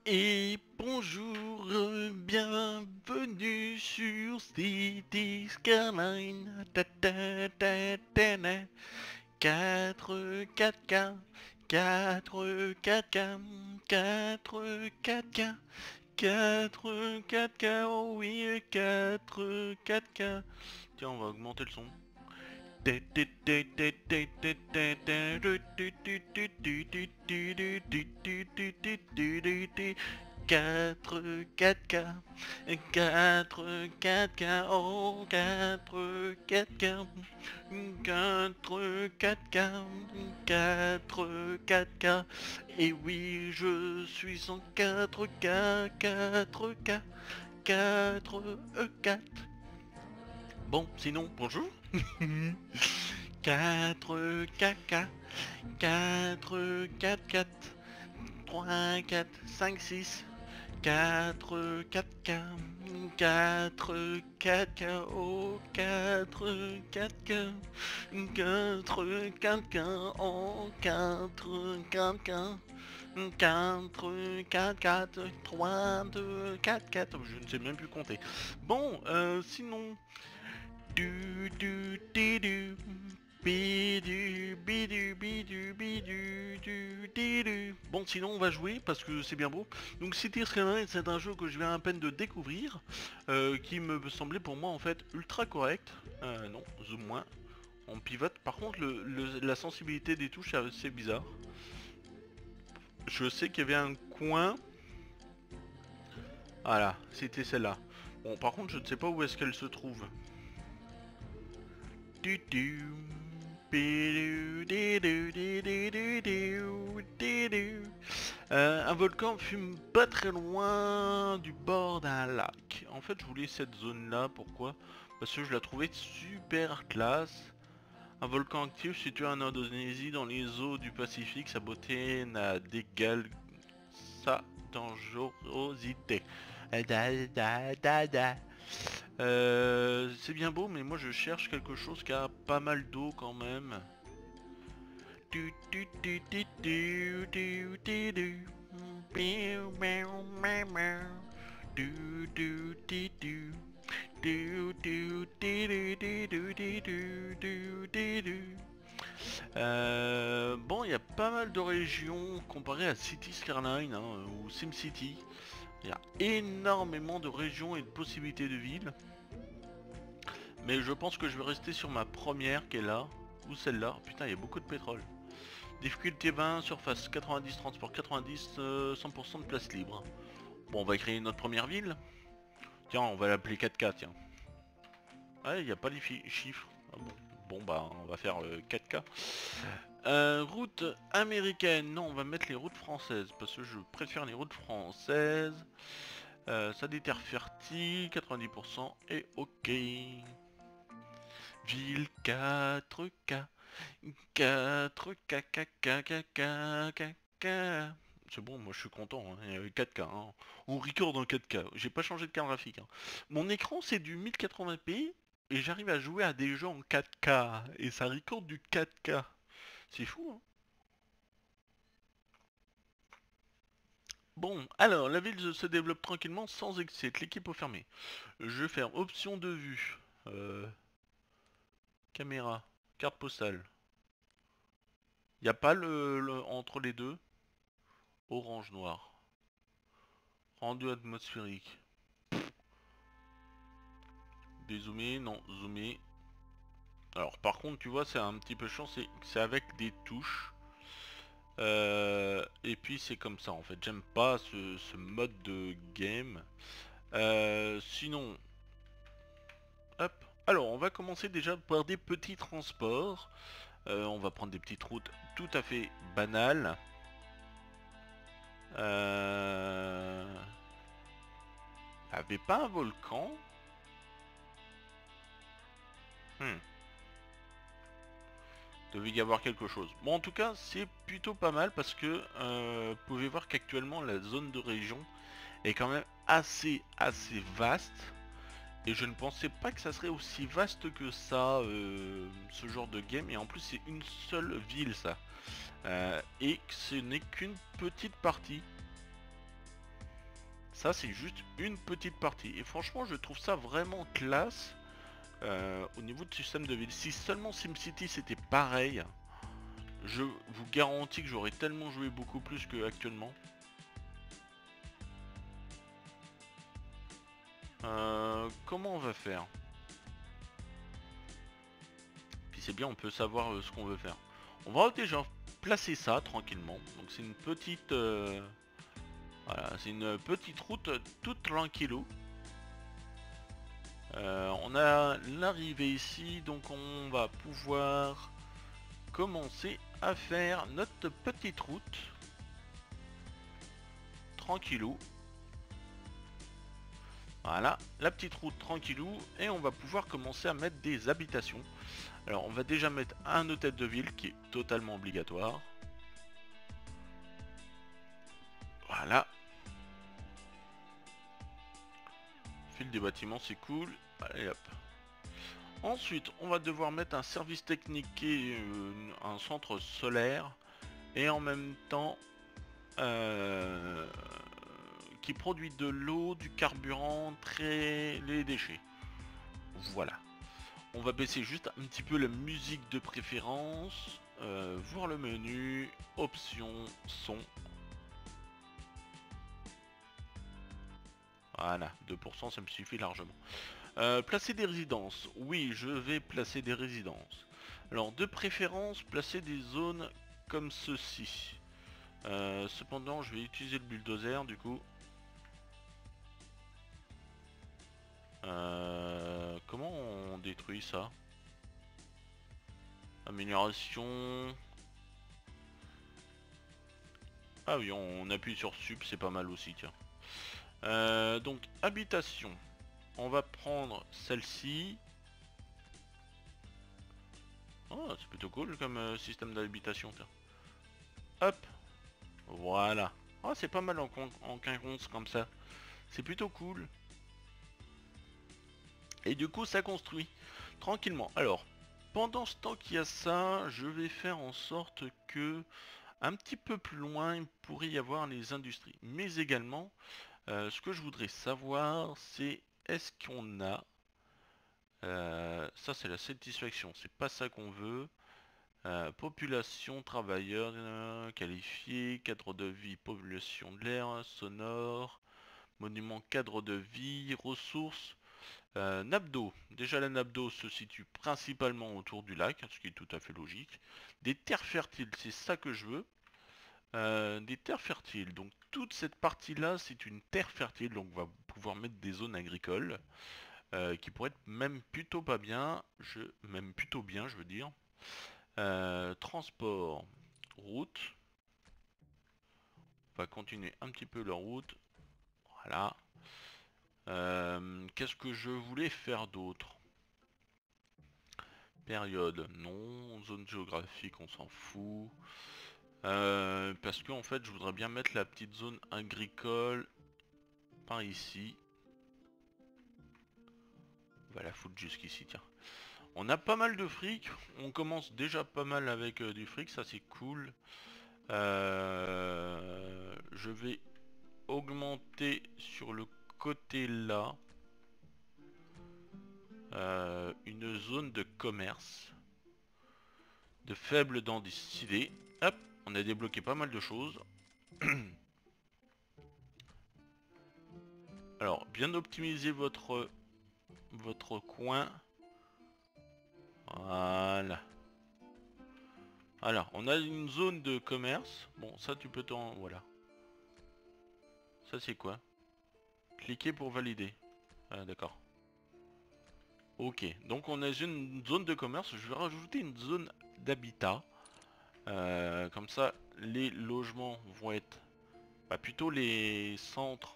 Et bonjour, bienvenue sur City Skyline. Ta ta ta ta na. 4 4K, 4 4K, 4 4K, 4 4K, oh oui, 4 4K. Tiens, on va augmenter le son. 4 4K, 4 4K, oh 4 4K, 4 4K, 4 4K, et oui je suis en 4K, 4K, 4 4. Bon, sinon, bonjour. 4 4 4 4 4 3 4 5 6 4 4 4 4 4 oh 4 4 4 4 4 oh 4 4 4 4 4 3 2 4 4, je ne sais même plus compter. Bon, sinon du bidu bidu bidu bidu du didu. Bon, sinon on va jouer parce que c'est bien beau. Donc City Skyline, c'est un jeu que je viens à peine de découvrir, qui me semblait pour moi en fait ultra correct. Non, zoom moins. On pivote. Par contre, la sensibilité des touches est assez bizarre. Je sais qu'il y avait un coin. Voilà, c'était celle-là. Bon, par contre, je ne sais pas où est-ce qu'elle se trouve. Un volcan fume pas très loin du bord d'un lac. En fait, je voulais cette zone-là. Pourquoi? Parce que je la trouvais super classe. Un volcan actif situé en Indonésie dans les eaux du Pacifique. Sa beauté n'a d'égal sa dangerosité. C'est bien beau, mais moi je cherche quelque chose qui a pas mal d'eau quand même. Bon, il y a pas mal de régions comparé à City Skyline hein, ou SimCity. Il y a énormément de régions et de possibilités de villes. Mais je pense que je vais rester sur ma première qui est là. Ou celle-là. Putain, il y a beaucoup de pétrole. Difficulté 20, surface 90, transport 90, 100% de place libre. Bon, on va créer notre première ville. Tiens, on va l'appeler 4K, tiens. Ouais, il n'y a pas les chiffres. Ah bon. Bon, bah, on va faire 4K. Route américaine. Non, on va mettre les routes françaises. Parce que je préfère les routes françaises. Ça des terres fertiles, 90% et ok. Ville 4K. 4K, c'est bon, moi je suis content, hein. Il y avait 4K, hein. On record en 4K, j'ai pas changé de carte graphique, hein. Mon écran c'est du 1080p et j'arrive à jouer à des jeux en 4K et ça record du 4K. C'est fou, hein. Bon, alors la ville se développe tranquillement sans excès, l'équipe au fermé. Je vais faire option de vue, caméra, carte postale. Y a pas entre les deux orange noir. Rendu atmosphérique. Dézoomer, non, zoomer. Alors par contre tu vois c'est un petit peu chiant, c'est avec des touches. Et puis c'est comme ça en fait, j'aime pas ce mode de game. Sinon, hop. Alors on va commencer déjà par des petits transports. On va prendre des petites routes tout à fait banales. Avait pas un volcan? Devait y avoir quelque chose. Bon en tout cas c'est plutôt pas mal parce que vous pouvez voir qu'actuellement la zone de région est quand même assez vaste. Et je ne pensais pas que ça serait aussi vaste que ça, ce genre de game. Et en plus c'est une seule ville ça. Et que ce n'est qu'une petite partie. Ça c'est juste une petite partie. Et franchement je trouve ça vraiment classe au niveau du système de ville. Si seulement SimCity c'était pareil, je vous garantis que j'aurais tellement joué beaucoup plus que actuellement. Comment on va faire? Puis c'est bien, on peut savoir ce qu'on veut faire. On va déjà placer ça tranquillement. Donc c'est une petite... voilà, c'est une petite route toute tranquillou. On a l'arrivée ici, donc on va pouvoir commencer à faire notre petite route. Tranquillou. Voilà, la petite route tranquillou. Et on va pouvoir commencer à mettre des habitations. Alors on va déjà mettre un hôtel de ville qui est totalement obligatoire. Voilà. Fil des bâtiments, c'est cool. Allez hop. Ensuite, on va devoir mettre un service technique et un centre solaire. Et en même temps, qui produit de l'eau, du carburant, les déchets. Voilà. On va baisser juste un petit peu la musique de préférence. Voir le menu, options, son. Voilà, 2% ça me suffit largement. Placer des résidences. Oui, je vais placer des résidences. Alors, de préférence, placer des zones comme ceci. Cependant, je vais utiliser le bulldozer du coup. Comment on détruit ça? Amélioration. Ah oui, on appuie sur sup, c'est pas mal aussi, tiens. Donc, habitation. On va prendre celle-ci. Oh, c'est plutôt cool comme système d'habitation, tiens. Hop, voilà. Oh, c'est pas mal en quinconce comme ça. C'est plutôt cool. Et du coup, ça construit tranquillement. Alors, pendant ce temps qu'il y a ça, je vais faire en sorte que un petit peu plus loin, il pourrait y avoir les industries. Mais également, ce que je voudrais savoir, c'est est-ce qu'on a... ça, c'est la satisfaction. C'est pas ça qu'on veut. Population, travailleurs qualifiés, cadre de vie, population de l'air, sonore, monument, cadre de vie, ressources, nappe d'eau. Déjà la nappe d'eau se situe principalement autour du lac, ce qui est tout à fait logique. Des terres fertiles, c'est ça que je veux. Des terres fertiles, donc toute cette partie là c'est une terre fertile, donc on va pouvoir mettre des zones agricoles qui pourraient être même plutôt pas bien, même plutôt bien je veux dire. Transport, route. On va continuer un petit peu la route. Voilà. Qu'est-ce que je voulais faire d'autre? Période, non. Zone géographique, on s'en fout. Parce que en fait, je voudrais bien mettre la petite zone agricole par ici. On va la foutre jusqu'ici, tiens. On a pas mal de fric. On commence déjà pas mal avec du fric, ça c'est cool. Je vais augmenter sur le côté là une zone de commerce de faible densité. Hop, on a débloqué pas mal de choses. Alors, bien optimiser votre coin. Voilà. Alors, on a une zone de commerce. Bon, ça tu peux t'en... Voilà. Ça c'est quoi? Cliquez pour valider. Ah, d'accord. Ok, donc on a une zone de commerce. Je vais rajouter une zone d'habitat. Comme ça, les logements vont être... Bah, plutôt les centres.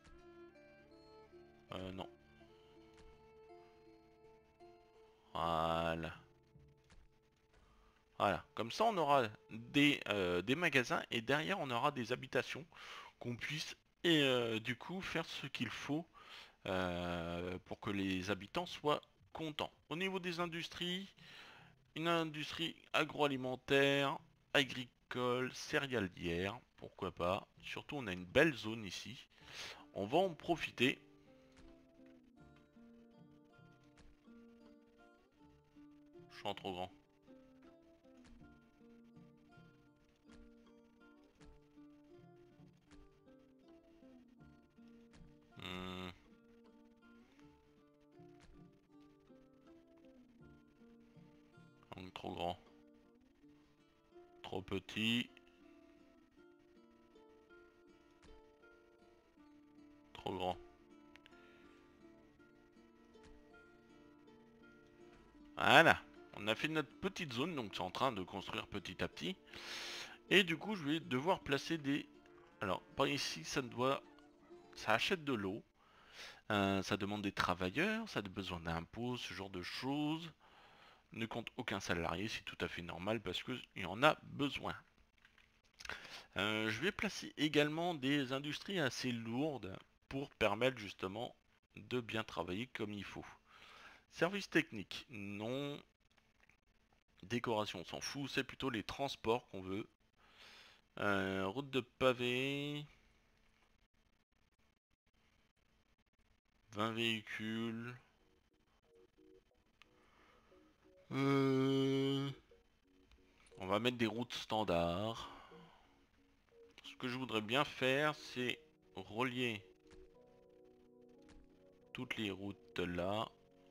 Non. Voilà. Voilà. Comme ça, on aura des magasins et derrière, on aura des habitations qu'on puisse et du coup faire ce qu'il faut pour que les habitants soient contents. Au niveau des industries, une industrie agroalimentaire, agricole, céréalière, pourquoi pas. Surtout, on a une belle zone ici. On va en profiter. Je suis en trop grand. Hmm. Trop grand. Trop petit. Trop grand. Voilà. On a fait notre petite zone, donc c'est en train de construire petit à petit. Et du coup, je vais devoir placer des... Alors, par ici, ça doit... Ça achète de l'eau. Ça demande des travailleurs, ça a besoin d'impôts, ce genre de choses. Ne compte aucun salarié, c'est tout à fait normal parce qu'il y en a besoin. Je vais placer également des industries assez lourdes pour permettre justement de bien travailler comme il faut. Service technique, non. Décoration, on s'en fout, c'est plutôt les transports qu'on veut. Route de pavé. 20 véhicules. On va mettre des routes standards. Ce que je voudrais bien faire, c'est relier toutes les routes là.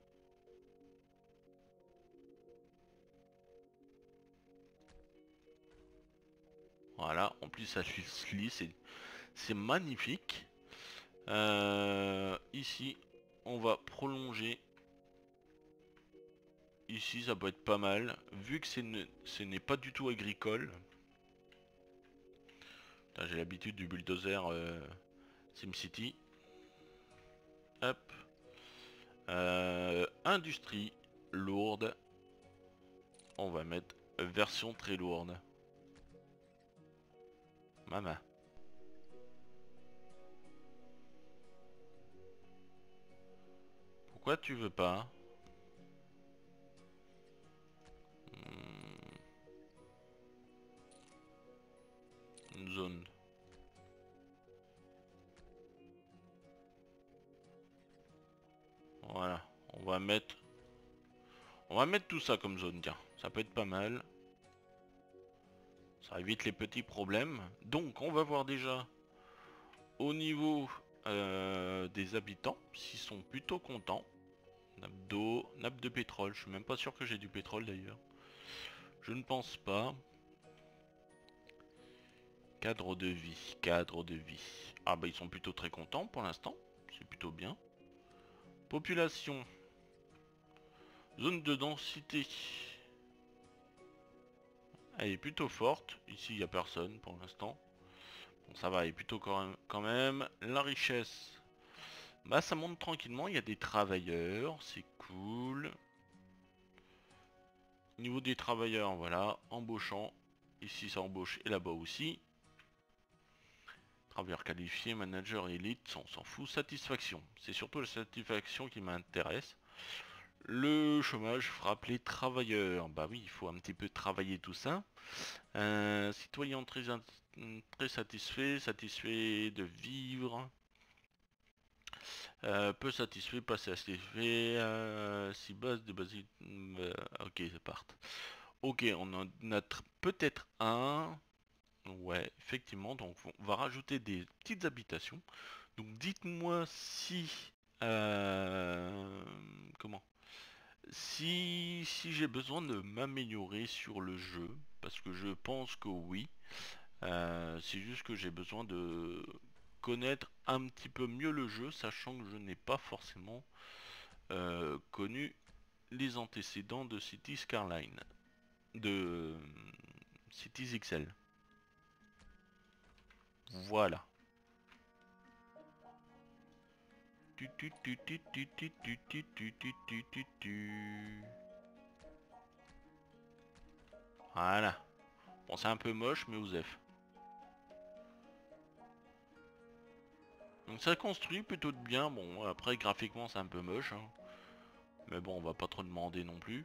Voilà, en plus ça se lit, c'est magnifique. Ici, on va prolonger. Ici, ça peut être pas mal. Vu que ce n'est pas du tout agricole. J'ai l'habitude du bulldozer SimCity. Hop. Industrie lourde. On va mettre version très lourde. Maman. Pourquoi tu veux pas? Une zone. Voilà. On va mettre tout ça comme zone, tiens. Ça peut être pas mal. Ça évite les petits problèmes. Donc on va voir déjà au niveau des habitants, s'ils sont plutôt contents. Nappe d'eau, nappe de pétrole. Je suis même pas sûr que j'ai du pétrole d'ailleurs. Je ne pense pas. Cadre de vie, cadre de vie. Ah bah ils sont plutôt très contents pour l'instant. C'est plutôt bien. Population. Zone de densité. Elle est plutôt forte. Ici il n'y a personne pour l'instant. Bon ça va, elle est plutôt quand même. La richesse. Bah ça monte tranquillement, il y a des travailleurs, c'est cool. Au niveau des travailleurs, voilà, embauchant. Ici ça embauche et là-bas aussi. Travailleurs qualifiés, manager élite, on s'en fout. Satisfaction, c'est surtout la satisfaction qui m'intéresse. Le chômage frappe les travailleurs. Bah oui, il faut un petit peu travailler tout ça. Citoyen très satisfait, satisfait de vivre. Peu satisfait, pas satisfait. Si base de base. Ok, c'est part. Ok, on en a peut-être un. Ouais, effectivement. Donc on va rajouter des petites habitations. Donc dites-moi si. Comment? Si j'ai besoin de m'améliorer sur le jeu, parce que je pense que oui. C'est juste que j'ai besoin de connaître un petit peu mieux le jeu, sachant que je n'ai pas forcément connu les antécédents de Cities Skyline, de Cities XL. Voilà. Voilà. Bon, c'est un peu moche, mais Osef. Donc ça construit plutôt bien. Bon, après graphiquement c'est un peu moche, hein. Mais bon, on va pas trop demander non plus.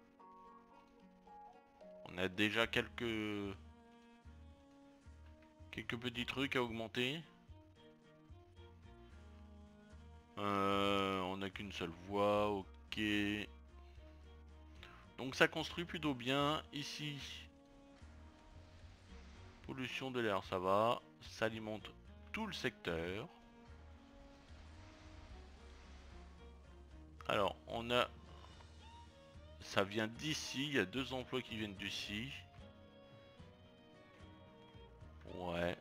On a déjà quelques Quelques petits trucs à augmenter. On n'a qu'une seule voie, ok. Donc ça construit plutôt bien. Ici, pollution de l'air, ça va. Ça alimente tout le secteur. Alors, on a... Ça vient d'ici, il y a 2 emplois qui viennent d'ici. Ouais.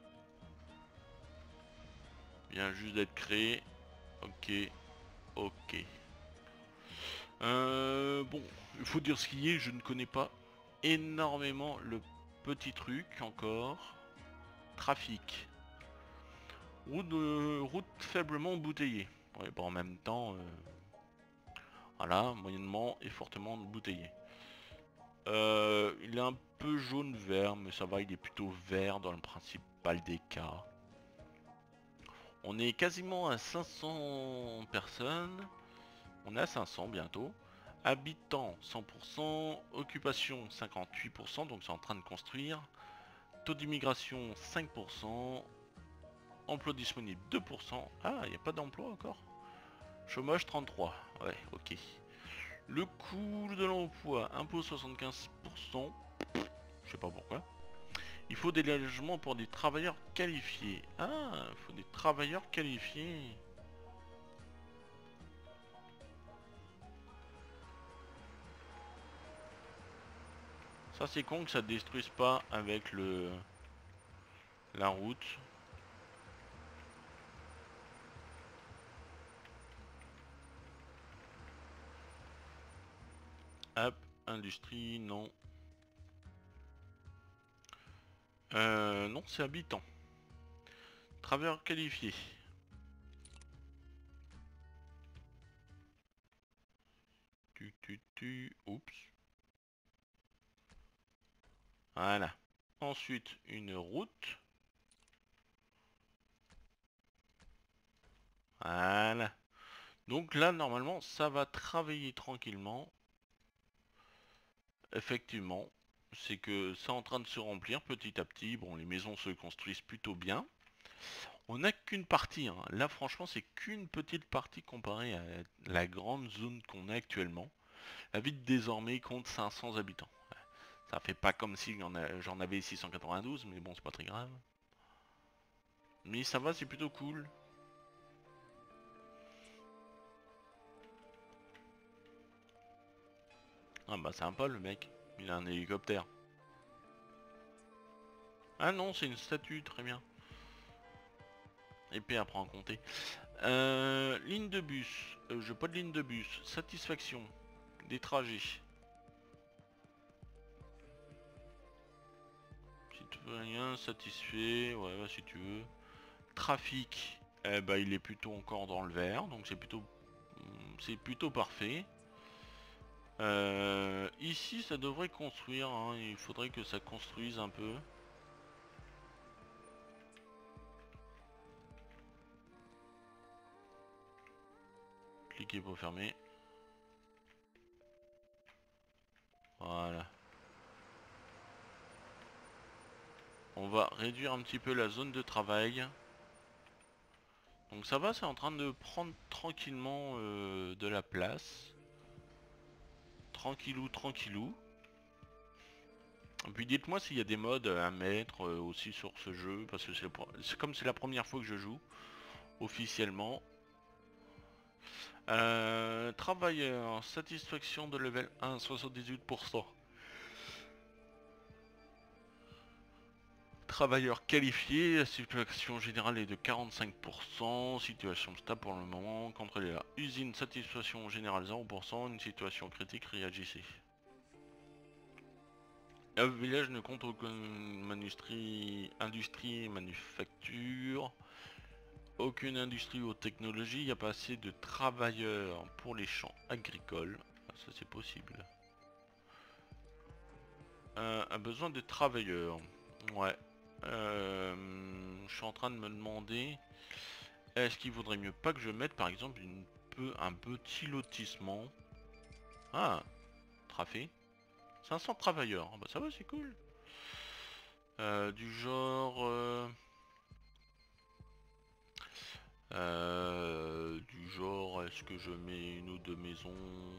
Vient juste d'être créé. Ok. Ok. Bon, il faut dire ce qui est, je ne connais pas énormément le petit truc encore. Trafic. Route faiblement embouteillée. Ouais, bon, en même temps, voilà, moyennement et fortement embouteillé. Il est un peu jaune-vert, mais ça va, il est plutôt vert dans le principal des cas. On est quasiment à 500 personnes. On est à 500 bientôt. Habitants 100%, occupation 58%, donc c'est en train de construire. Taux d'immigration 5%, emploi disponible 2%. Ah, il n'y a pas d'emploi encore. Chômage 33, ouais, ok. Le coût de l'emploi, impôt 75%, je sais pas pourquoi. Il faut des logements pour des travailleurs qualifiés. Ah, il faut des travailleurs qualifiés. Ça c'est con que ça détruise pas avec la route. Hop, industrie, non. Non, c'est habitant. Travailleurs qualifiés. Oups. Voilà. Ensuite, une route. Voilà. Donc là, normalement, ça va travailler tranquillement. Effectivement, c'est que c'est en train de se remplir petit à petit. Bon, les maisons se construisent plutôt bien. On n'a qu'une partie, hein. Là, franchement, c'est qu'une petite partie comparée à la grande zone qu'on a actuellement. La ville désormais compte 500 habitants. Ouais. Ça fait pas comme si j'en avais 692, mais bon, c'est pas très grave. Mais ça va, c'est plutôt cool. Ah bah c'est un peu le mec. Il a un hélicoptère. Ah non, c'est une statue, très bien. Épée à prendre en compter. Ligne de bus. Je pas de ligne de bus. Satisfaction. Des trajets. Si tu veux rien, satisfait. Ouais, bah, si tu veux. Trafic. Eh bah il est plutôt encore dans le vert. Donc c'est plutôt parfait. Ici ça devrait construire. Hein. Il faudrait que ça construise un peu. Cliquez pour fermer. Voilà. On va réduire un petit peu la zone de travail. Donc ça va, c'est en train de prendre tranquillement de la place. Tranquillou, tranquillou. Et puis dites-moi s'il y a des mods à mettre aussi sur ce jeu, parce que c'est comme c'est la première fois que je joue, officiellement. Travailleur, satisfaction de level 1, 78%. Travailleur qualifié, la situation générale est de 45%, situation stable pour le moment, contrôlez la usine, satisfaction générale 0%, une situation critique, réagissez. Le village ne compte aucune industrie, manufacture, aucune industrie ou technologie, il n'y a pas assez de travailleurs pour les champs agricoles, ça c'est possible. Un besoin de travailleurs, ouais. Je suis en train de me demander, est-ce qu'il vaudrait mieux pas que je mette par exemple un petit lotissement. Ah, trafé. 500 travailleurs, ah bah ça va, c'est cool. Du genre pense que je mets une ou deux maisons.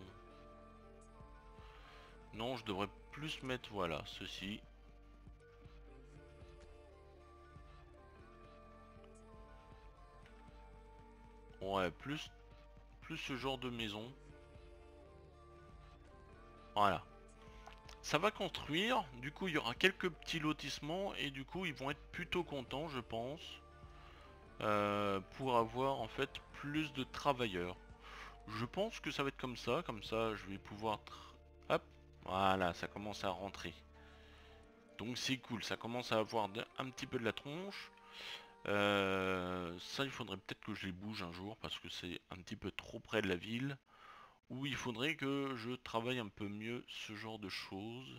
Non, je devrais plus mettre, voilà, ceci. Ouais, plus ce genre de maison. Voilà. Ça va construire, du coup il y aura quelques petits lotissements et du coup ils vont être plutôt contents je pense. Pour avoir en fait plus de travailleurs. Je pense que ça va être comme ça je vais pouvoir... Hop, voilà, ça commence à rentrer. Donc c'est cool, ça commence à avoir un petit peu de la tronche. Ça il faudrait peut-être que je les bouge un jour parce que c'est un petit peu trop près de la ville. Ou il faudrait que je travaille un peu mieux ce genre de choses.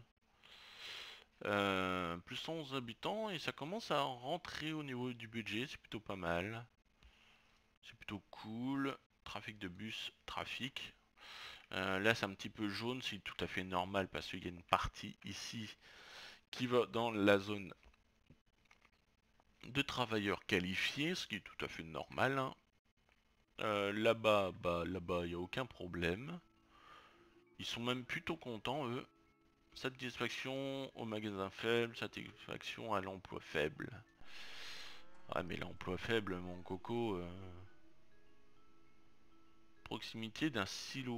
Plus 111 habitants et ça commence à rentrer au niveau du budget, c'est plutôt pas mal. C'est plutôt cool. Trafic de bus, trafic. Là c'est un petit peu jaune, c'est tout à fait normal parce qu'il y a une partie ici qui va dans la zone de travailleurs qualifiés, ce qui est tout à fait normal, hein. Là-bas, là-bas il n'y a aucun problème. Ils sont même plutôt contents eux. Satisfaction au magasin faible, satisfaction à l'emploi faible. Ah mais l'emploi faible, mon coco. Proximité d'un silo.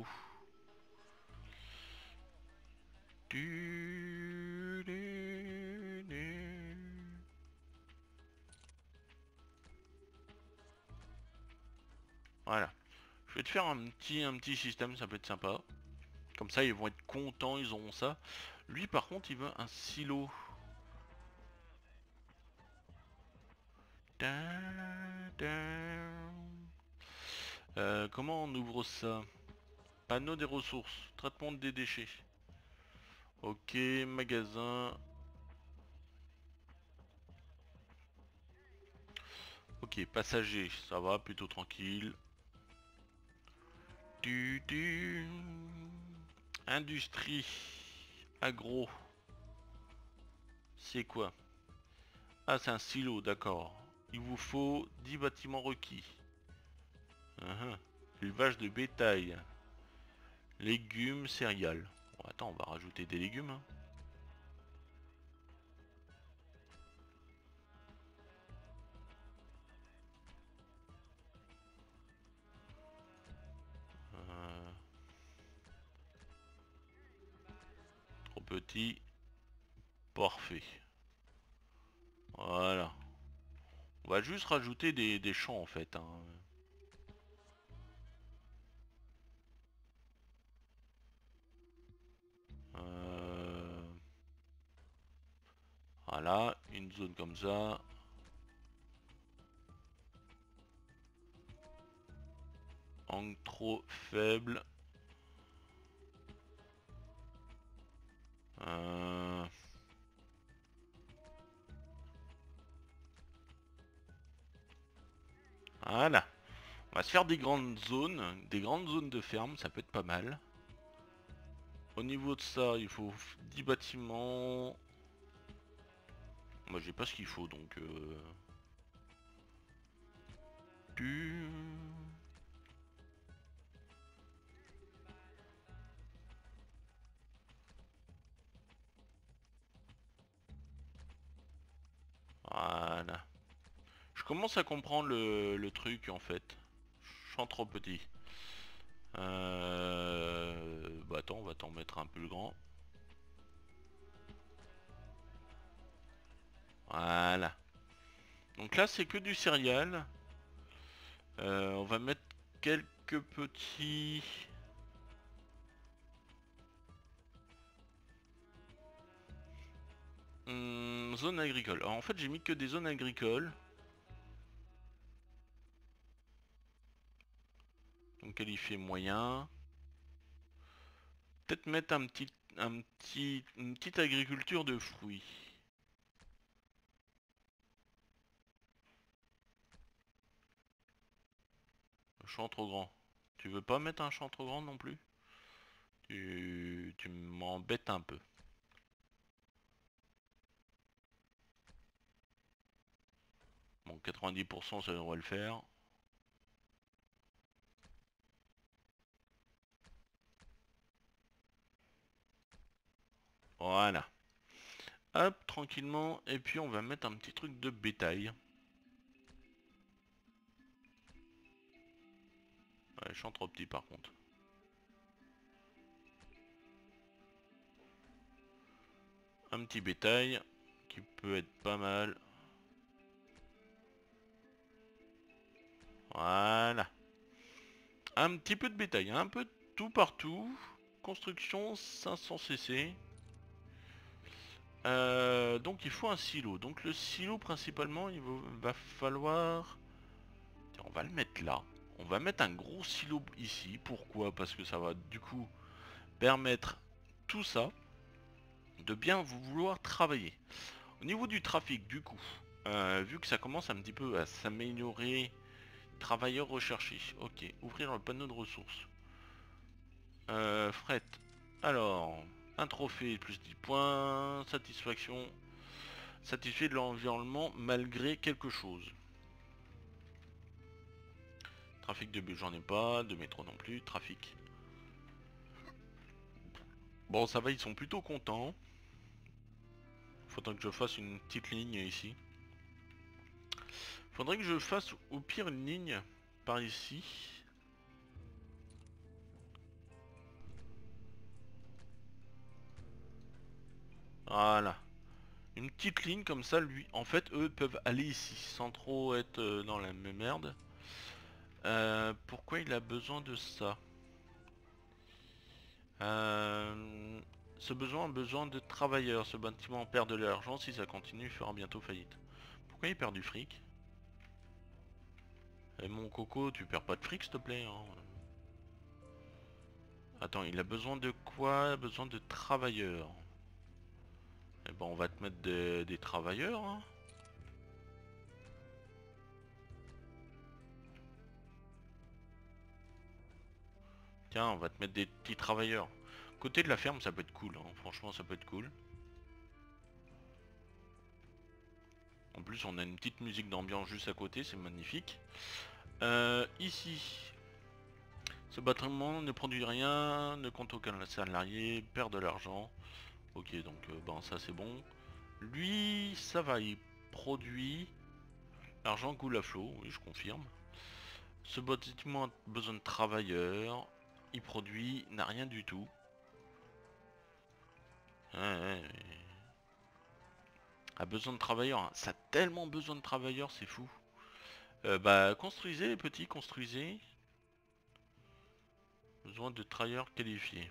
Voilà. Je vais te faire un petit système, ça peut être sympa. Comme ça, ils vont être contents, ils auront ça. Lui, par contre, il veut un silo. Comment on ouvre ça? Panneau des ressources, traitement des déchets. Ok, magasin. Ok, passager, ça va, plutôt tranquille. Industrie. Agro. C'est quoi? Ah, c'est un silo, d'accord. Il vous faut 10 bâtiments requis. Élevage de bétail. Légumes, céréales. Bon, attends, on va rajouter des légumes, hein. Euh, Trop petit. Parfait. Voilà. On va juste rajouter des champs en fait, hein. Euh, Voilà, une zone comme ça. Angle trop faible. Euh, Voilà. On va se faire des grandes zones de ferme, ça peut être pas mal. Au niveau de ça, il faut 10 bâtiments. Moi j'ai pas ce qu'il faut donc... Tu... Voilà. Je commence à comprendre le truc en fait. Je suis trop petit. Bah attends, on va t'en mettre un peu grand. Voilà. Donc là c'est que du céréal. On va mettre quelques petits... zones agricoles. Alors en fait j'ai mis que des zones agricoles. Donc qualifié moyen. Peut-être mettre une petite agriculture de fruits. Un champ trop grand. Tu veux pas mettre un champ trop grand non plus? Tu m'embêtes un peu. Bon, 90% ça devrait le faire. Voilà. Hop, tranquillement. Et puis on va mettre un petit truc de bétail. Ouais, je suis trop petit par contre. Un petit bétail qui peut être pas mal. Voilà. Un petit peu de bétail, un peu de tout partout. Construction 500 cc. Donc il faut un silo. Donc le silo principalement va falloir... Tiens, on va le mettre là. On va mettre un gros silo ici. Pourquoi? Parce que ça va du coup permettre tout ça de bien vouloir travailler. Au niveau du trafic du coup, vu que ça commence un petit peu à s'améliorer, travailleurs recherchés. Ok, ouvrir le panneau de ressources. Fret. Alors, un trophée plus 10 points. Satisfaction. Satisfait de l'environnement malgré quelque chose. Trafic de bus, j'en ai pas. De métro non plus. Trafic. Bon, ça va, ils sont plutôt contents. Faudrait que je fasse une petite ligne ici. Faudrait que je fasse au pire une ligne par ici. Voilà. Une petite ligne comme ça, lui. En fait, eux peuvent aller ici sans trop être dans la même merde. Pourquoi il a besoin de ça? Ce besoin a besoin de travailleurs. Ce bâtiment perd de l'argent. Si ça continue, il fera bientôt faillite. Pourquoi il perd du fric? Eh mon coco, tu perds pas de fric s'il te plaît hein. Attends, il a besoin de quoi? Besoin de travailleurs. Eh ben on va te mettre des travailleurs hein. Tiens, on va te mettre des petits travailleurs. Côté de la ferme, ça peut être cool hein. Franchement, ça peut être cool. En plus, on a une petite musique d'ambiance juste à côté, c'est magnifique. Ici, ce bâtiment ne produit rien, ne compte aucun salarié, perd de l'argent. Ok, donc ben ça c'est bon. Lui, ça va, il produit. L'argent coule à flot, oui, je confirme. Ce bâtiment a besoin de travailleurs. Il produit, n'a rien du tout. Ouais, ouais, ouais. A besoin de travailleurs, hein. Ça a tellement besoin de travailleurs, c'est fou. Bah, construisez les petits, construisez. Besoin de travailleurs qualifiés.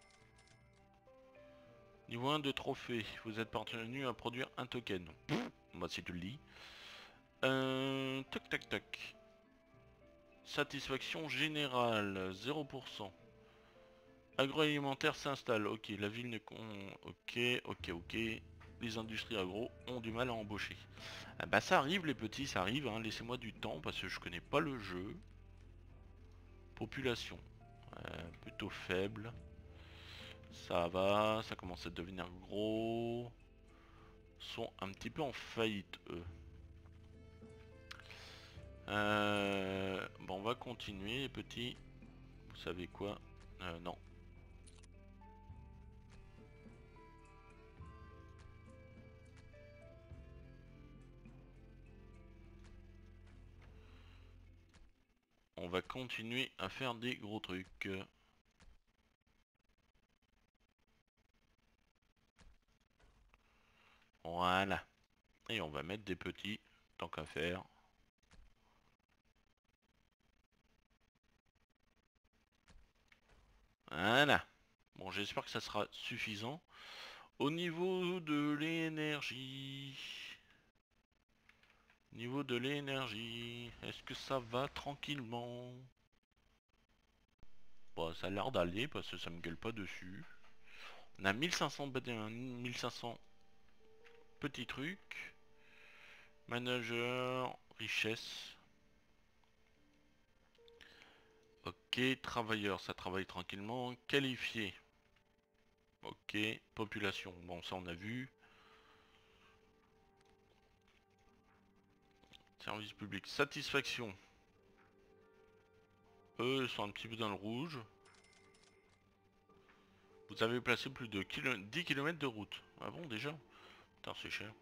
Niveau 1 de trophée. Vous êtes parvenu à produire un token. Moi si tu le dis. Tac tac tac. Satisfaction générale 0%. Agroalimentaire s'installe. Ok, la ville ne con... Ok, ok, ok. Les industries agro ont du mal à embaucher. Ah bah ça arrive les petits, ça arrive. Hein. Laissez-moi du temps parce que je connais pas le jeu. Population. Plutôt faible. Ça va, ça commence à devenir gros. Sont un petit peu en faillite eux. Bon on va continuer les petits. Vous savez quoi? Non. On va continuer à faire des gros trucs. Voilà. Et on va mettre des petits, tant qu'à faire. Voilà. Bon, j'espère que ça sera suffisant. Au niveau de l'énergie... Niveau de l'énergie... Est-ce que ça va tranquillement? Bon, ça a l'air d'aller parce que ça me gueule pas dessus. On a 1500 1500 petits trucs. Manager, richesse. Ok, travailleur, ça travaille tranquillement. Qualifié. Ok, population. Bon, ça on a vu. Service public. Satisfaction. Eux, ils sont un petit peu dans le rouge. Vous avez placé plus de 10 km de route. Ah bon déjà? Putain c'est cher.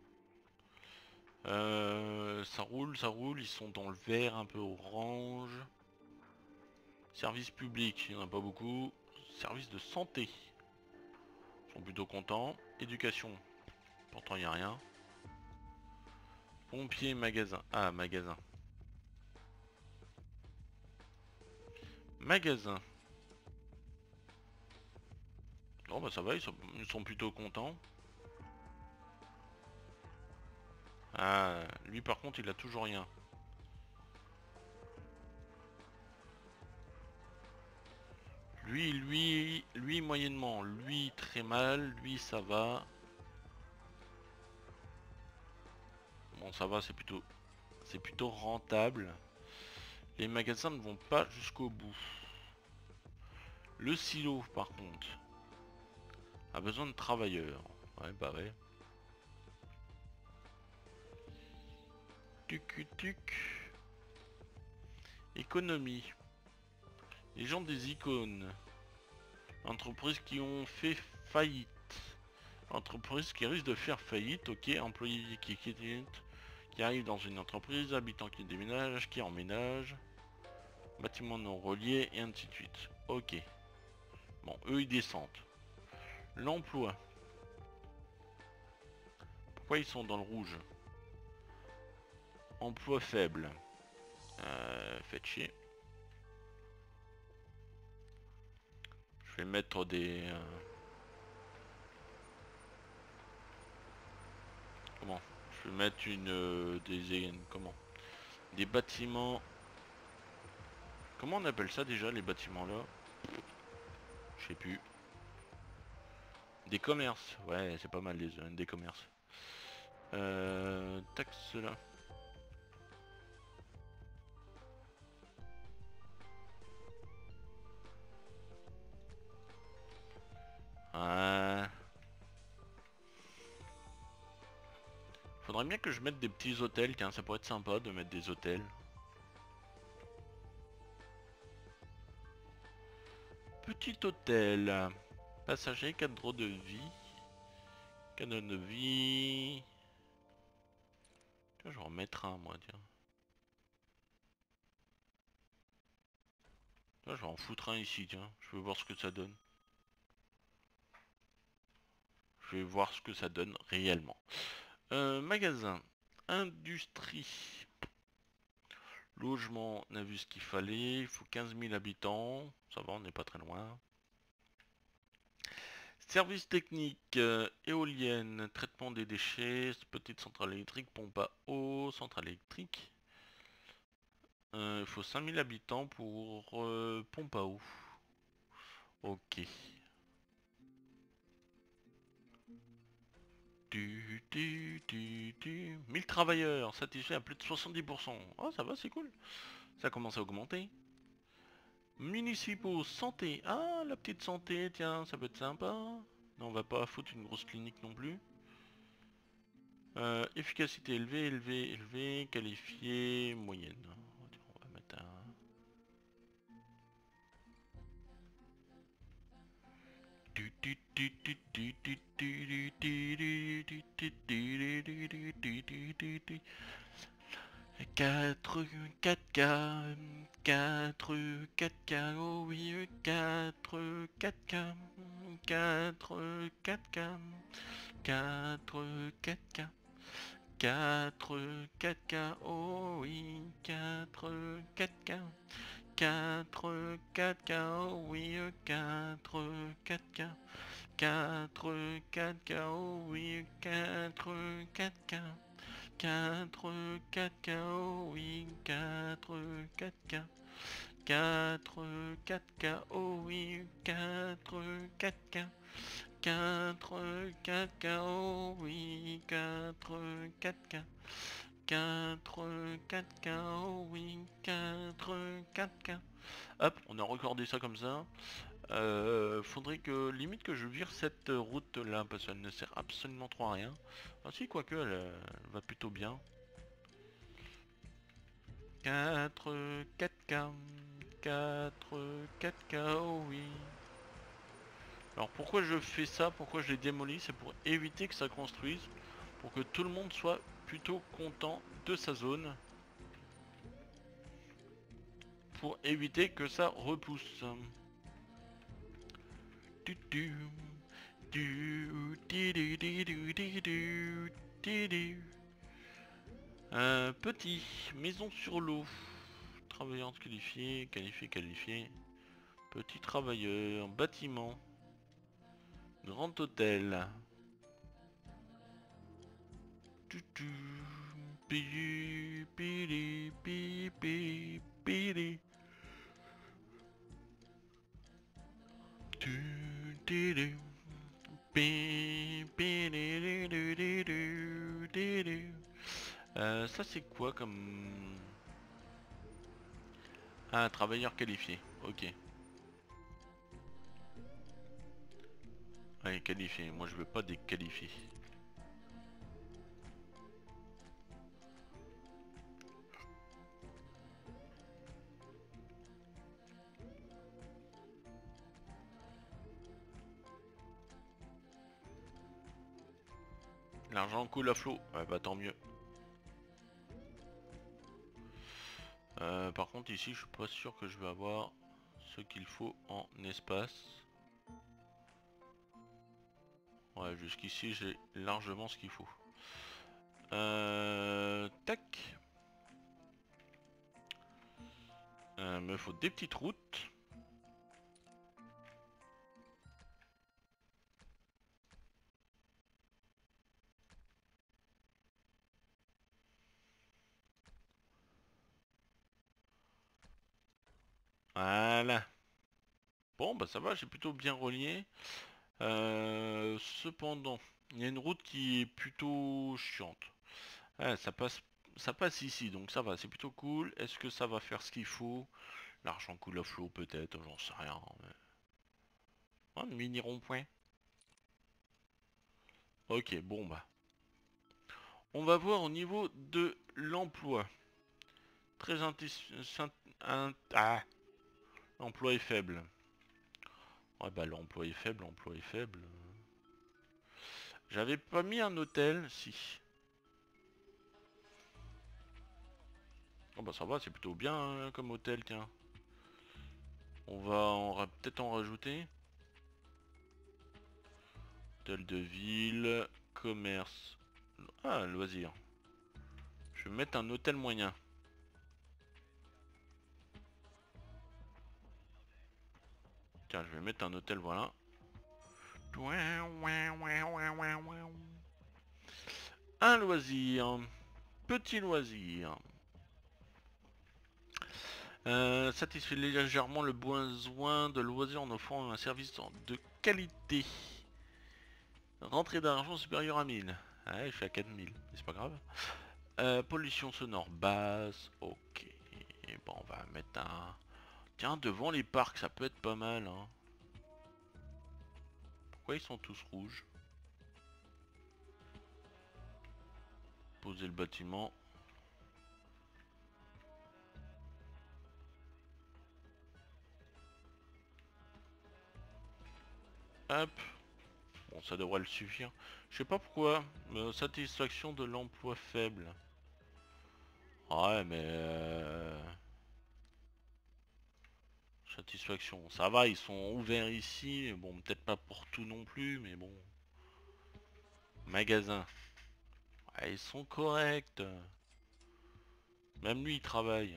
Ça roule, ils sont dans le vert, un peu orange. Service public, il n'y en a pas beaucoup. Service de santé. Ils sont plutôt contents. Éducation. Pourtant il n'y a rien. Pompier, magasin. Ah, magasin. Magasin. Bon bah ça va, ils sont plutôt contents. Ah, lui par contre il a toujours rien. Lui moyennement. Lui très mal, lui ça va. Bon ça va, c'est plutôt rentable. Les magasins ne vont pas jusqu'au bout. Le silo par contre a besoin de travailleurs. Ouais bah ouais. Tuc tuc. Économie. Les gens des icônes. Entreprises qui ont fait faillite. Entreprises qui risquent de faire faillite. Ok, employés qui arrivent dans une entreprise, habitants qui déménagent, qui emménagent, bâtiments non reliés et ainsi de suite. Ok. Bon, eux ils descendent. L'emploi. Pourquoi ils sont dans le rouge? Emploi faible. Faites chier. Je vais mettre des... comment? Je vais mettre comment? Des bâtiments... Comment on appelle ça déjà les bâtiments là? Je sais plus. Des commerces. Ouais, c'est pas mal les zones des commerces. Taxe là. Ouais. Faudrait bien que je mette des petits hôtels, tiens, ça pourrait être sympa de mettre des hôtels. Petit hôtel. Passager, cadre de vie. Cadre de vie. Tiens, je vais en mettre un moi, tiens. Tiens, je vais en foutre un ici, tiens. Je vais voir ce que ça donne. Je vais voir ce que ça donne réellement. Magasin. Industrie. Logement, on a vu ce qu'il fallait. Il faut 15 000 habitants. Ça va, on n'est pas très loin. Service technique, éolienne, traitement des déchets, petite centrale électrique, pompe à eau, centrale électrique. Il faut 5000 habitants pour pompe à eau. Ok. 1000 travailleurs, satisfaits à plus de 70%. Oh, ça va, c'est cool. Ça commence à augmenter. Municipaux, santé. Ah, la petite santé, tiens, ça peut être sympa. Non, on va pas foutre une grosse clinique non plus. Efficacité élevée, qualifiée, moyenne. On va mettre un... Quatre 4K, 4K, oh oui, 4K, 4K, 4K, 4K, oh oui, 4K, 4K, oh oui, 4K, 4K, oh oui, 4K. 4 KO, oui, 4 KO, oui, 4 KO, oui, 4 KO, oui, 4 Hop, on a recordé ça comme ça. Faudrait que, limite que je vire cette route là, parce qu'elle ne sert absolument trop à rien. Ah si, quoique, elle va plutôt bien. 4 K, 4 K, oh oui. Alors pourquoi je fais ça, pourquoi je les démolis, c'est pour éviter que ça construise, pour que tout le monde soit plutôt content de sa zone, pour éviter que ça repousse. Petit, maison sur l'eau. Travailleur qualifié, qualifié, qualifié. Petit travailleur, bâtiment. Grand hôtel. Pili, pili, pili, pili, pili. Ça c'est quoi comme... Ah, travailleur qualifié, ok. Allez, qualifié, moi je veux pas des qualifiés. L'argent coule à flot, ouais bah tant mieux. Par contre ici je suis pas sûr que je vais avoir ce qu'il faut en espace. Ouais, jusqu'ici j'ai largement ce qu'il faut. Tac. Me faut des petites routes. Voilà. Bon bah ça va, j'ai plutôt bien relié. Cependant, il y a une route qui est plutôt chiante. Ouais, ça passe ici, donc ça va, c'est plutôt cool. Est-ce que ça va faire ce qu'il faut? L'argent coule à flot peut-être, j'en sais rien. Un mini rond-point. Ok, bon bah. On va voir au niveau de l'emploi. Très l'emploi est faible. Ouais bah l'emploi est faible, l'emploi est faible. J'avais pas mis un hôtel, si. Oh bah ça va, c'est plutôt bien hein, comme hôtel, tiens. On va peut-être en rajouter. Hôtel de ville, commerce. Ah, loisir. Je vais mettre un hôtel moyen. Tiens, je vais mettre un hôtel, voilà. Un loisir. Petit loisir. Satisfait légèrement le besoin de loisirs en offrant un service de qualité. Rentrée d'argent supérieure à 1000. Ouais, je suis à 4000, mais c'est pas grave. Pollution sonore basse. Ok. Bon, on va mettre un... Tiens, devant les parcs, ça peut être pas mal. Hein. Pourquoi ils sont tous rouges? Poser le bâtiment. Hop. Bon, ça devrait le suffire. Je sais pas pourquoi. Satisfaction de l'emploi faible. Ouais, mais... Satisfaction. Ça va, ils sont ouverts ici. Bon, peut-être pas pour tout non plus, mais bon. Magasin. Ouais, ils sont corrects. Même lui, il travaille.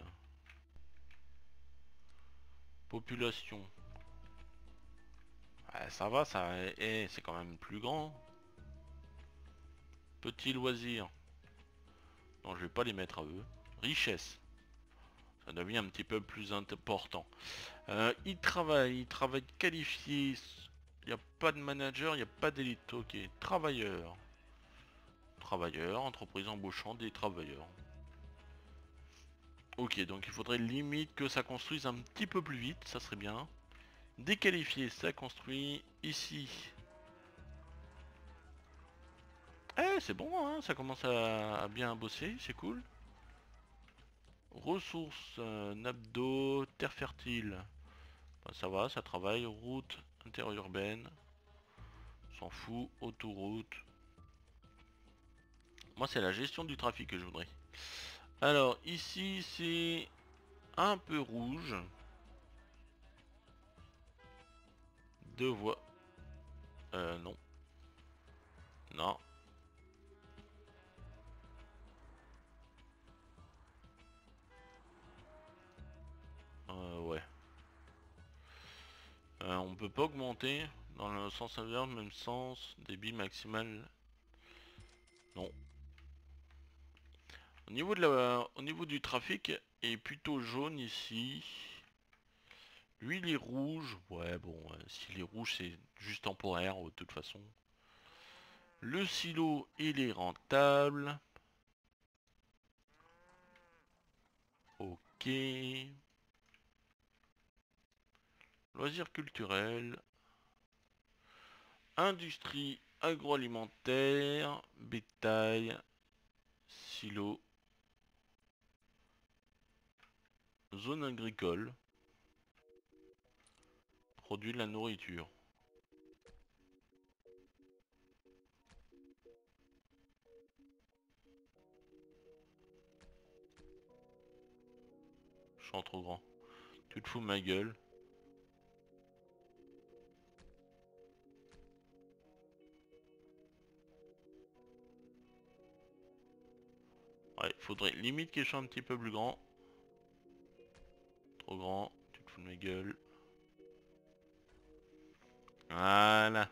Population. Ouais, ça va, ça... Eh, c'est quand même plus grand. Petit loisir. Non, je vais pas les mettre à eux. Richesse. Ça devient un petit peu plus important. Il travaille qualifié. Il n'y a pas de manager, il n'y a pas d'élite. Ok, travailleur. Travailleur, entreprise embauchant des travailleurs. Ok, donc il faudrait limite que ça construise un petit peu plus vite, ça serait bien. Déqualifié, ça construit ici. Eh, c'est bon, hein, ça commence à bien bosser, c'est cool. Ressources, nappe d'eau, terre fertile. Bah, ça va, ça travaille. Route interurbaine. s'en fout, autoroute. Moi c'est la gestion du trafic que je voudrais. Alors ici c'est un peu rouge. 2 voies. Non. Non. Ouais. On peut pas augmenter dans le sens inverse, même sens, débit maximal. Non. Au niveau du trafic est plutôt jaune ici. Lui il est rouge. Ouais bon, s'il est rouge c'est juste temporaire de toute façon. Le silo il est rentable. Ok. Loisirs culturels. Industrie agroalimentaire. Bétail. Silo. Zone agricole. Produit de la nourriture. Je suis en trop grand. Tu te fous de ma gueule. Ouais, faudrait limite que je sois un petit peu plus grand. Trop grand, tu te fous de ma gueule. Voilà.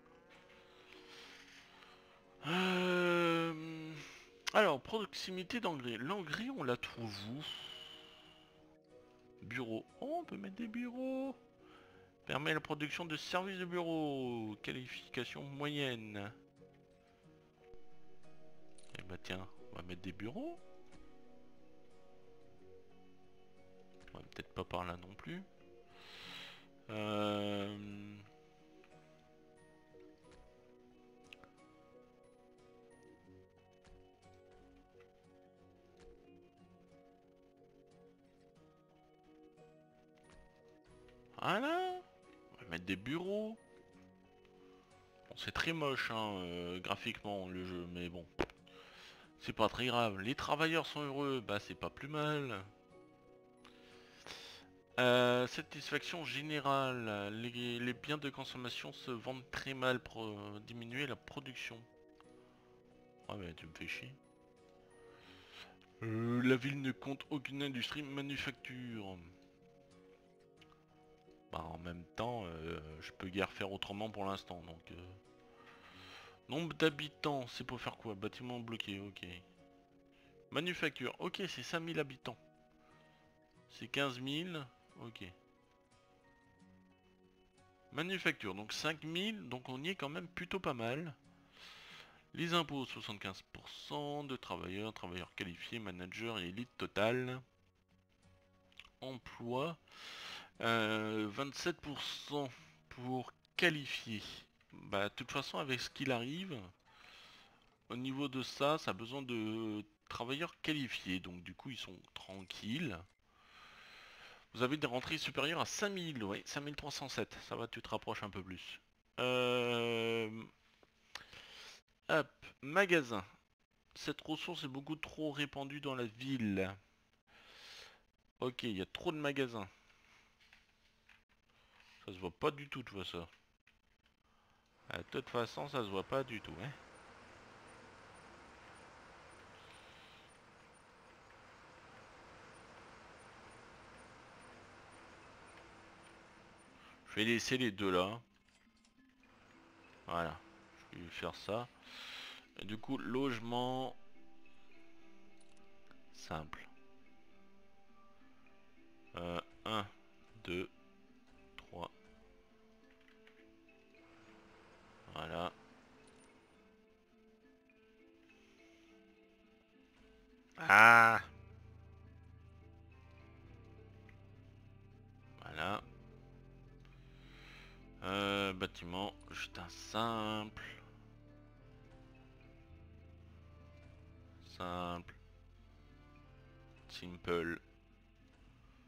Alors, proximité d'engrais. L'engrais, on la trouve où? Bureau. Oh, on peut mettre des bureaux. Permet la production de services de bureau. Qualification moyenne. Eh bah tiens, on va mettre des bureaux. Ouais, peut-être pas par là non plus. Voilà. On va mettre des bureaux. Bon, c'est très moche hein, graphiquement le jeu, mais bon. C'est pas très grave. Les travailleurs sont heureux, bah c'est pas plus mal. Satisfaction générale. Les biens de consommation se vendent très mal pour diminuer la production. Ah mais tu me fais chier. La ville ne compte aucune industrie manufacture. Bah en même temps, je peux guère faire autrement pour l'instant donc. Nombre d'habitants, c'est pour faire quoi? Bâtiment bloqué, ok. Manufacture, ok c'est 5000 habitants. C'est 15 000, ok. Manufacture, donc 5000, donc on y est quand même plutôt pas mal. Les impôts, 75% de travailleurs, travailleurs qualifiés, managers et élite totale. Emploi, 27% pour qualifier. Bah, de toute façon, avec ce qu'il arrive, au niveau de ça, ça a besoin de travailleurs qualifiés. Donc du coup, ils sont tranquilles. Vous avez des rentrées supérieures à 5000, ouais, 5307. Ça va, tu te rapproches un peu plus. Hop, magasin. Cette ressource est beaucoup trop répandue dans la ville. Ok, il y a trop de magasins. Ça se voit pas du tout, tu vois ça. De toute façon, ça se voit pas du tout, hein. Je vais laisser les deux là. Voilà. Je vais faire ça. Et du coup, logement simple. 1, 2, 3. Voilà. Ah! Voilà. Bâtiment, juste un simple. Simple. Simple.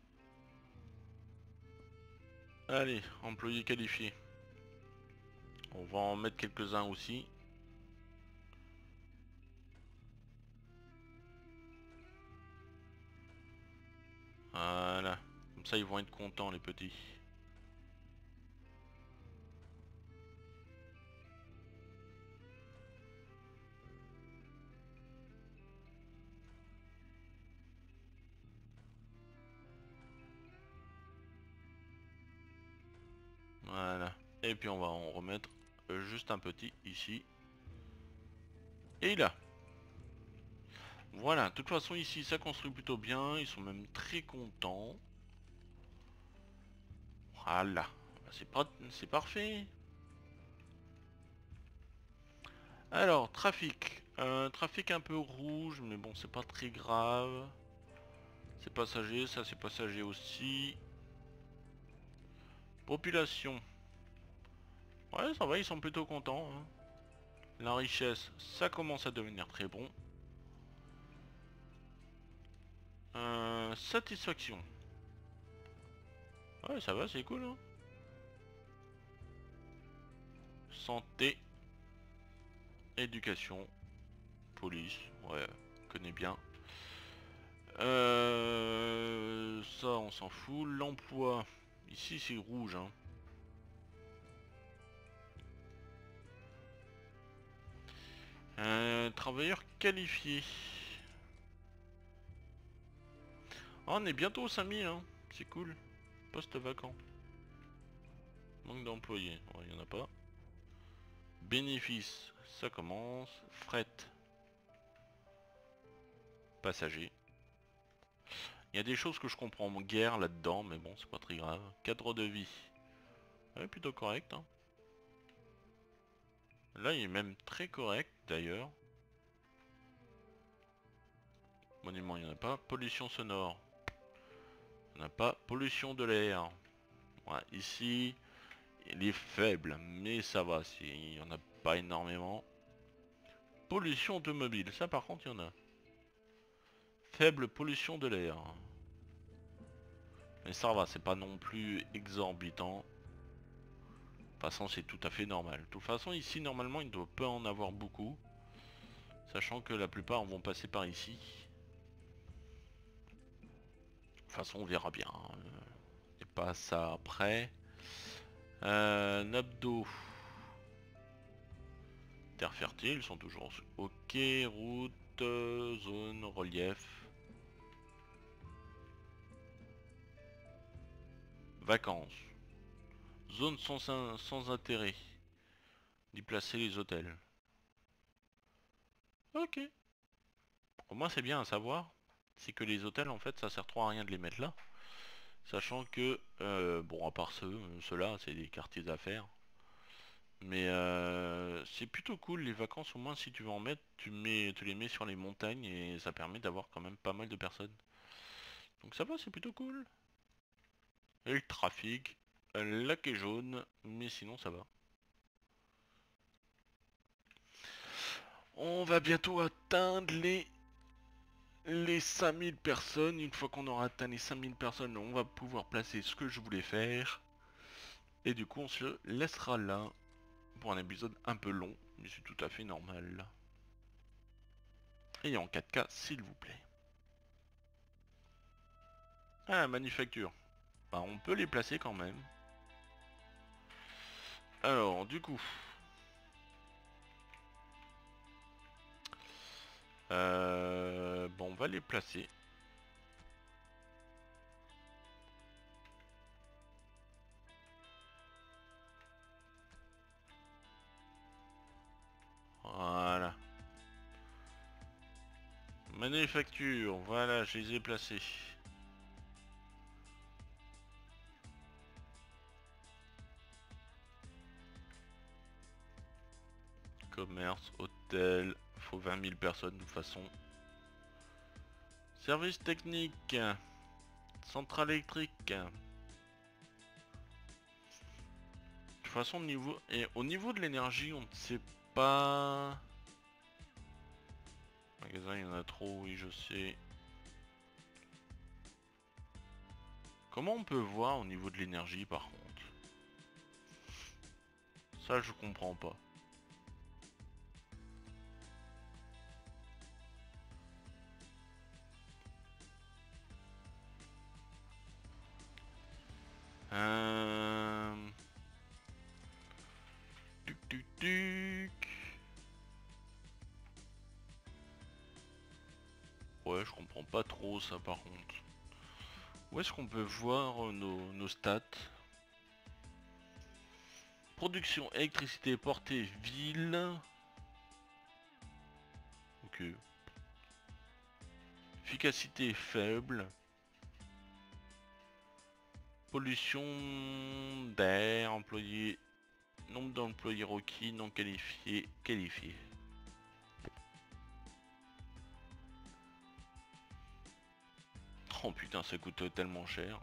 Allez, employé qualifié. On va en mettre quelques-uns aussi. Voilà. Comme ça, ils vont être contents, les petits. Voilà. Et puis on va en remettre juste un petit ici. Et là. Voilà. De toute façon, ici, ça construit plutôt bien. Ils sont même très contents. Voilà. C'est parfait. Alors, trafic. Trafic un peu rouge, mais bon, c'est pas très grave. C'est passager, ça c'est passager aussi. Population. Ouais, ça va, ils sont plutôt contents, hein. La richesse, ça commence à devenir très bon. Satisfaction. Ouais, ça va, c'est cool, hein. Santé. Éducation. Police. Ouais, connais bien. Ça, on s'en fout. L'emploi. Ici, c'est rouge, hein. Travailleur qualifié. Ah, on est bientôt aux 5000, hein. C'est cool. Poste vacant. Manque d'employés. Ouais, il n'y en a pas. Bénéfice. Ça commence. Fret. Passager. Il y a des choses que je comprends guère là-dedans, mais bon, c'est pas très grave. Cadre de vie. Ouais, plutôt correct, hein. Là, il est même très correct, d'ailleurs. Monument, il n'y en a pas. Pollution sonore. Il n'y en a pas. Pollution de l'air. Ouais, ici, il est faible, mais ça va. Il n'y en a pas énormément. Pollution automobile. Ça, par contre, il y en a. Faible pollution de l'air. Mais ça va, c'est pas non plus exorbitant. De toute façon, c'est tout à fait normal. De toute façon, ici, normalement, il ne doit pas en avoir beaucoup. Sachant que la plupart vont passer par ici. De toute façon, on verra bien. Et pas ça après. Nappe d'eau. Terre fertile, sont toujours ok. Route, zone, relief. Vacances. Zone sans intérêt. D'y placer les hôtels. Ok. Au moins c'est bien à savoir. C'est que les hôtels en fait ça sert trop à rien de les mettre là. Sachant que, bon à part ceux-là c'est des quartiers d'affaires. Mais c'est plutôt cool les vacances, au moins si tu veux en mettre, tu les mets sur les montagnes et ça permet d'avoir quand même pas mal de personnes. Donc ça va, c'est plutôt cool. Et le trafic, la quai jaune, mais sinon ça va. On va bientôt atteindre les 5000 personnes. Une fois qu'on aura atteint les 5000 personnes, on va pouvoir placer ce que je voulais faire. Et du coup on se laissera là pour un épisode un peu long, mais c'est tout à fait normal. Et en 4K s'il vous plaît. Ah, manufacture. Bah, on peut les placer quand même. Alors, du coup... bon, on va les placer. Voilà. Manufacture, voilà, je les ai placés. Commerce, hôtel, faut 20 000 personnes de toute façon. Service technique, centrale électrique. De toute façon, au niveau de l'énergie, on ne sait pas... Magasin, il y en a trop, oui, je sais. Comment on peut voir au niveau de l'énergie, par contre? Ça, je comprends pas. Euh... Tuc, tuc, tuc. Ouais, je comprends pas trop ça par contre. Où est-ce qu'on peut voir nos stats? Production, électricité, portée, ville. Ok. Efficacité faible. Pollution d'air, employés. Nombre d'employés requis, non qualifiés, qualifiés. Oh putain, ça coûte tellement cher.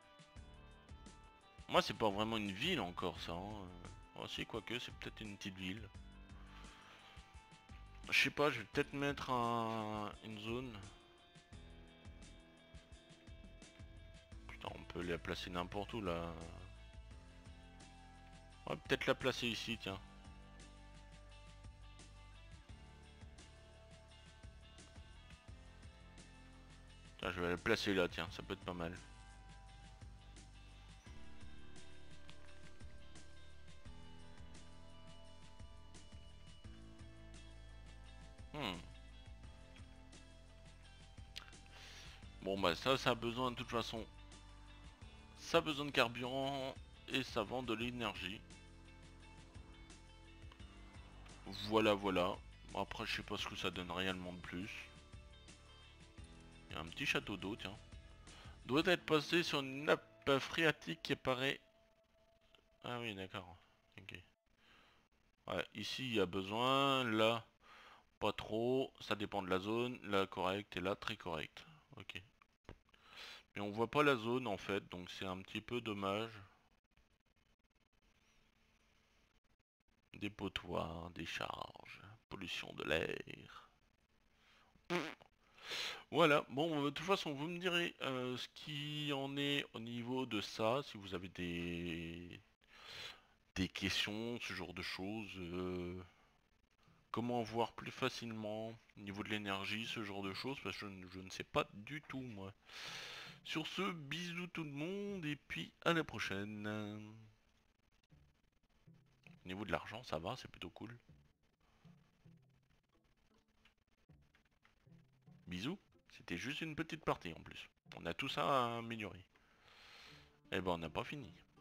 Moi, c'est pas vraiment une ville encore, ça. Hein. Oh, si, quoique, c'est peut-être une petite ville. Je sais pas, je vais peut-être mettre une zone. Putain, on peut la placer n'importe où, là. On va peut-être la placer ici, tiens. Tiens, je vais la placer là, tiens, ça peut être pas mal. Hmm. Bon, bah ça a besoin de toute façon. Ça a besoin de carburant et ça vend de l'énergie. Voilà, voilà. Après, je sais pas ce que ça donne réellement de plus. Il y a un petit château d'eau, tiens. Doit être passé sur une nappe phréatique qui apparaît... Ah oui, d'accord. Ok. Ouais, ici, il y a besoin. Là, pas trop. Ça dépend de la zone. Là, correct. Et là, très correct. Ok. Mais on voit pas la zone, en fait. Donc, c'est un petit peu dommage. Dépotoir, décharge, pollution de l'air. Voilà, bon, de toute façon, vous me direz ce qui en est au niveau de ça, si vous avez des questions, ce genre de choses. Comment voir plus facilement au niveau de l'énergie, ce genre de choses, parce que je ne sais pas du tout, moi. Sur ce, bisous tout le monde, et puis à la prochaine. Au niveau de l'argent, ça va, c'est plutôt cool. Bisous, c'était juste une petite partie en plus. On a tout ça à améliorer. Eh ben, on n'a pas fini.